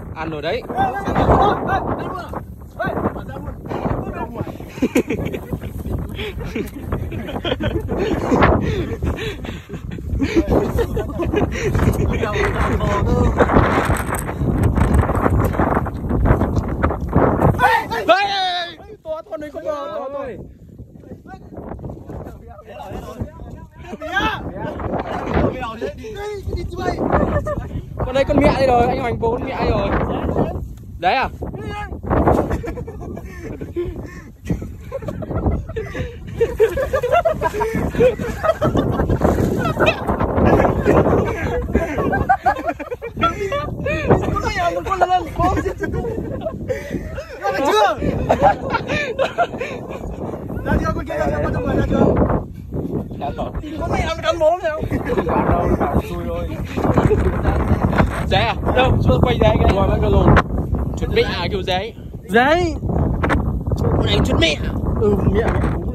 Ăn rồi đấy. To con này không to thôi. Con đây con mẹ đây rồi, anh Hoành bố con mẹ rồi. Đấy à? Chưa. Ra chưa, con kia ra chưa, con trong người ra chưa? Con mẹ ăn cắn bố nào? Đâu, bảo xui thôi. Giấy à? Đâu, cho quay giấy cái. Rồi vẫn luôn. Chút mẹ à kiểu giấy. Giấy. Con này chút mẹ. Mẹ.